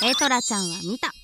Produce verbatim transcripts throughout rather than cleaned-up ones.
エトラちゃんは見た。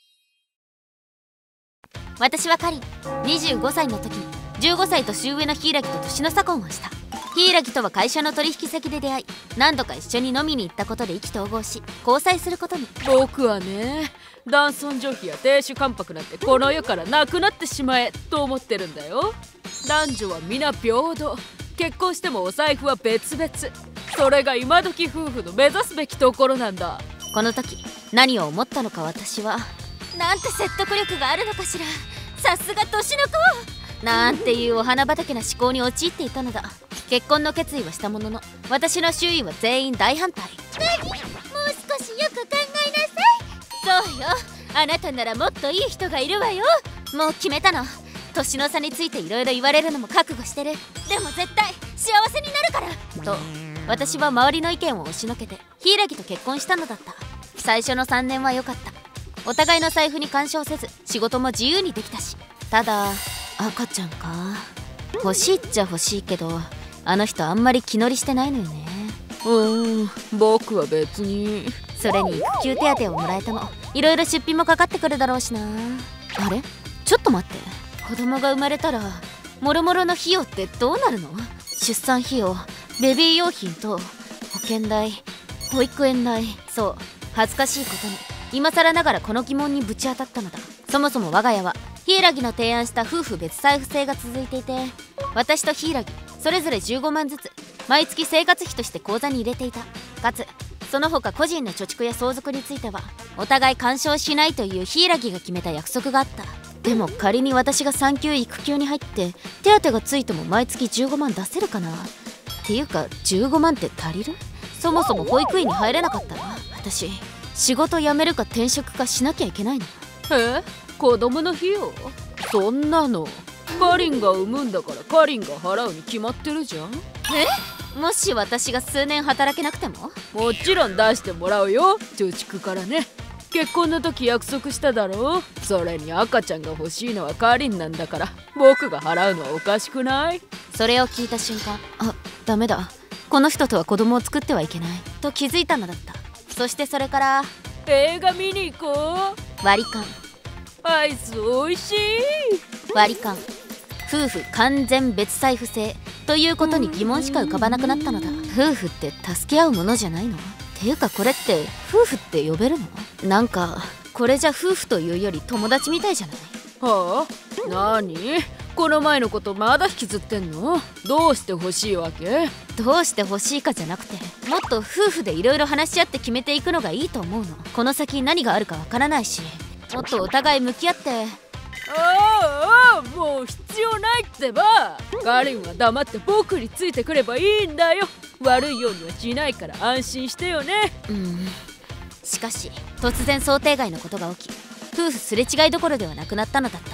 私はカリン。にじゅうごさいの時にじゅうごさい年上の柊と年の差婚をした。柊とは会社の取引先で出会い、何度か一緒に飲みに行ったことで意気投合し交際することに。 僕はね、男尊女卑や亭主関白なんてこの世からなくなってしまえと思ってるんだよ。男女は皆平等、結婚してもお財布は別々、それが今時夫婦の目指すべきところなんだ。 この時何を思ったのか私は、 なんて説得力があるのかしら、さすが年の子なんていうお花畑な思考に陥っていたのだ。結婚の決意はしたものの、私の周囲は全員大反対。 何？もう少しよく考えなさい。そうよ、あなたならもっといい人がいるわよ。 もう決めたの。年の差についていろいろ言われるのも覚悟してる。 でも絶対幸せになるからと私は周りの意見を押しのけて柊と結婚したのだった。最初のさんねんは良かった。お互いの財布に干渉せず仕事も自由にできたし。ただ赤ちゃんか、欲しいっちゃ欲しいけど、あの人あんまり気乗りしてないのよね。 うーん、僕は別に。 それに育休手当をもらえてもいろいろ出費もかかってくるだろうしな。あれ、ちょっと待って、子供が生まれたらもろもろの費用ってどうなるの？出産費用、ベビー用品と保険代、保育園代。そう、恥ずかしいことに今更ながらこの疑問にぶち当たったのだ。そもそも我が家は柊の提案した夫婦別財布制が続いていて、私と柊それぞれじゅうごまんずつ毎月生活費として口座に入れていた。かつその他個人の貯蓄や相続についてはお互い干渉しないという柊が決めた約束があった。でも仮に私が産休育休に入って手当がついても毎月じゅうごまん出せるかな。っていうかじゅうごまんって足りる？そもそも保育園に入れなかったら私仕事辞めるか転職かしなきゃいけないの。 え？子供の費用？そんなのカリンが産むんだからカリンが払うに決まってるじゃん。 え？もし私が数年働けなくても？ もちろん出してもらうよ、貯蓄からね。結婚の時約束しただろう。それに赤ちゃんが欲しいのはカリンなんだから僕が払うのはおかしくない？ それを聞いた瞬間、あ、ダメだ、この人とは子供を作ってはいけないと気づいたのだった。そしてそれから映画見に行こう。割り勘、 アイスおいしい。 割り勘、夫婦完全別財布制ということに疑問しか浮かばなくなったのだ。夫婦って助け合うものじゃないの？ていうかこれって夫婦って呼べるの？なんかこれじゃ夫婦というより友達みたいじゃない？ はあ？なに？この前のことまだ引きずってんの？どうして欲しいわけ？ どうして欲しいかじゃなくて、もっと夫婦でいろいろ話し合って決めていくのがいいと思うの。この先何があるかわからないし、もっとお互い向き合って。 ああ、もう必要ないってば。カリンは黙って僕についてくればいいんだよ。悪いようにはしないから安心してよね。 うん。しかし突然想定外のことが起き、夫婦すれ違いどころではなくなったのだった。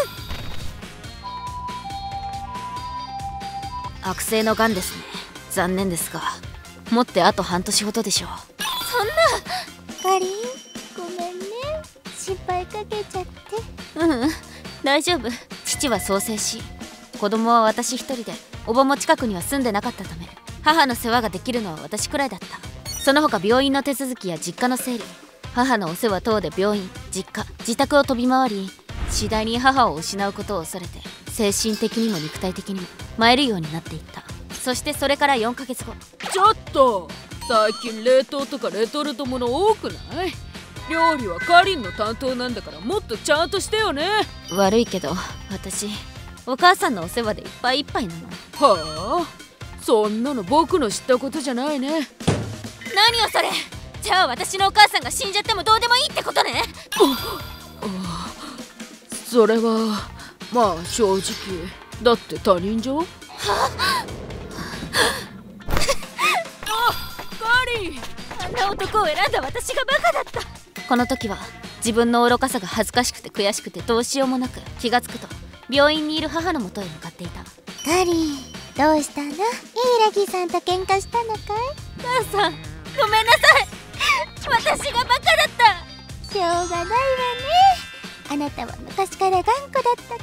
悪性のがんですね。残念ですがもってあと半年ほどでしょう。 そんな。カリン、ごめんね、心配かけちゃって。 ううん、大丈夫。父は早生し、子供は私一人で、おばも近くには住んでなかったため母の世話ができるのは私くらいだった。その他病院の手続きや実家の整理、母のお世話等で病院、実家、自宅を飛び回り、次第に母を失うことを恐れて精神的にも肉体的にも参るようになっていった。そしてそれからよんかげつご。 ちょっと、最近冷凍とかレトルトもの多くない？料理はカリンの担当なんだからもっとちゃんとしてよね。 悪いけど私お母さんのお世話でいっぱいいっぱいなの。 はあ？そんなの僕の知ったことじゃないね。 何よそれ。じゃあ私のお母さんが死んじゃってもどうでもいいってことね。 それはまあ正直だって他人じゃん。はあ、カリン、 あんな男を選んだ私がバカだった。 この時は自分の愚かさが恥ずかしくて悔しくてどうしようもなく、気がつくと病院にいる母のもとへ向かっていた。 カリン、どうしたの？柊さんと喧嘩したのかい？母さん、ごめんなさい。私がバカだった。しょうがないわね。あなたは昔から頑固だったから。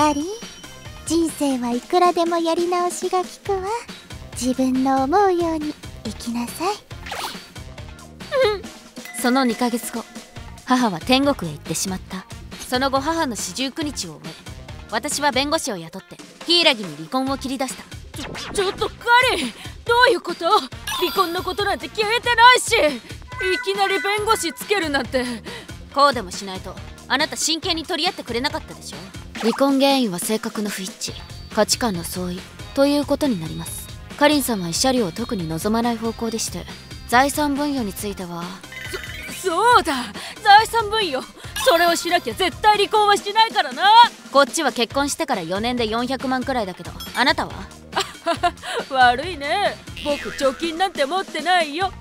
カリン、人生はいくらでもやり直しがきくわ。自分の思うように生きなさい。 うん、 そのにかげつご、母は天国へ行ってしまった。その後母の四十九日を終え、私は弁護士を雇って柊に離婚を切り出した。 ちょちょっとカリン、どういうこと？離婚のことなんて聞いてないし、いきなり弁護士つけるなんて。 こうでもしないとあなた真剣に取り合ってくれなかったでしょ。離婚原因は性格の不一致、価値観の相違ということになります。カリンさんは慰謝料を特に望まない方向でして、財産分与についてはそそうだ、財産分与、それをしなきゃ絶対離婚はしないからな。 こっちは結婚してからよねんでよんひゃくまんくらいだけど、あなたは？ 悪いね、僕貯金なんて持ってないよ。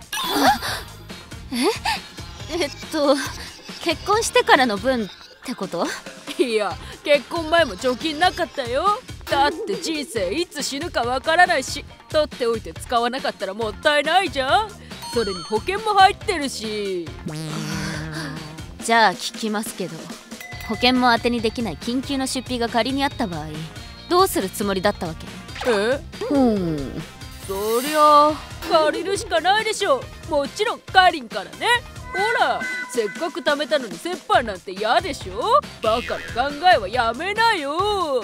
ええっと結婚してからの分ってこと？ いや、結婚前も貯金なかったよ。だって人生いつ死ぬかわからないし、取っておいて使わなかったらもったいないじゃん。それに保険も入ってるし。 じゃあ聞きますけど、保険も当てにできない緊急の出費が仮にあった場合、どうするつもりだったわけ？ え？ うんそりゃあ借りるしかないでしょ。もちろんカリンからね。ほら、せっかく貯めたのに折半なんて嫌でしょ。バカな考えはやめなよ。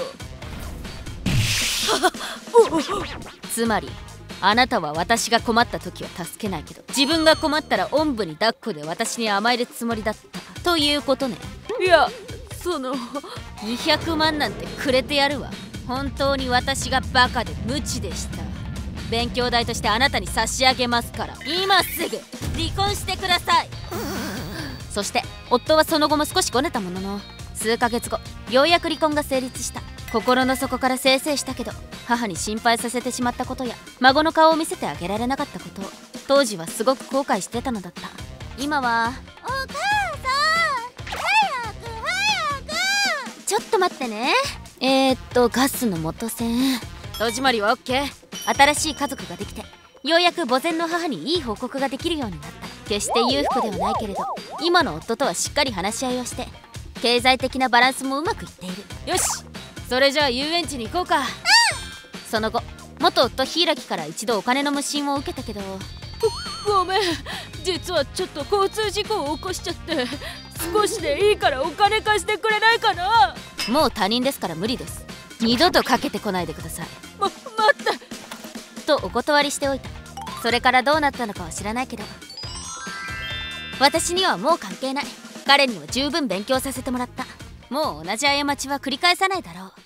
つまりあなたは私が困った時は助けないけど、自分が困ったらおんぶに抱っこで私に甘えるつもりだったということね。 いや、そのにひゃくまんなんてくれてやるわ。本当に私がバカで無知でした。勉強代としてあなたに差し上げますから、今すぐ離婚してください。そして夫はその後も少しごねたものの、数ヶ月後ようやく離婚が成立した。心の底から清々したけど、母に心配させてしまったことや孫の顔を見せてあげられなかったことを当時はすごく後悔してたのだった。今はお母さん、早く早く。 ちょっと待ってね。えー、っとガスの元栓戸締まりは OK。 新しい家族ができて、ようやく墓前の母にいい報告ができるようになった。決して裕福ではないけれど、今の夫とはしっかり話し合いをして、経済的なバランスもうまくいっている。 よし、それじゃあ遊園地に行こうか。うん、 その後元夫柊から一度お金の無心を受けたけど、 ごめん、実はちょっと交通事故を起こしちゃって、少しでいいからお金貸してくれないかな。 もう他人ですから無理です。二度とかけてこないでください。 ま、待ってとお断りしておいた。それからどうなったのかは知らないけど、私にはもう関係ない。彼には十分勉強させてもらった。もう同じ過ちは繰り返さないだろう。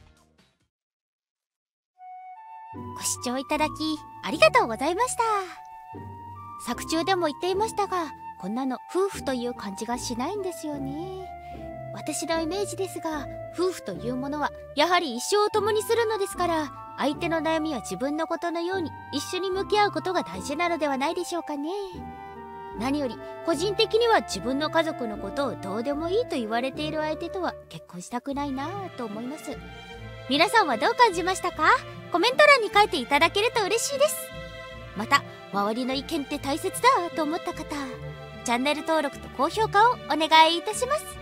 ご視聴いただきありがとうございました。作中でも言っていましたが、こんなの夫婦という感じがしないんですよね。私のイメージですが、夫婦というものはやはり一生を共にするのですから、相手の悩みは自分のことのように一緒に向き合うことが大事なのではないでしょうかね。何より個人的には自分の家族のことをどうでもいいと言われている相手とは結婚したくないなぁと思います。皆さんはどう感じましたか？コメント欄に書いていただけると嬉しいです。また周りの意見って大切だと思った方、チャンネル登録と高評価をお願いいたします。